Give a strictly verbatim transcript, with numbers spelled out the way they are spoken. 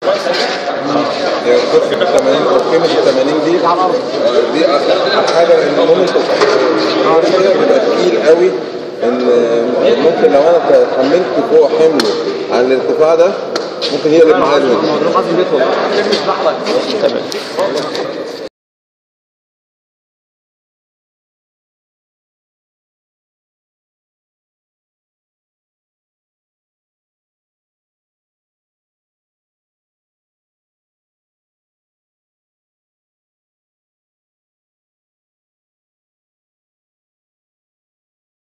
يعني كرسي ب ثمانين او قيمه ثمانين دي دي حاجه ان ممكن الكرسي بيبقى تقيل قوي، ان ممكن لو انا حملت فوق حمله عن الارتفاع ده ممكن يقلب معايا. الموضوع لازم يطول.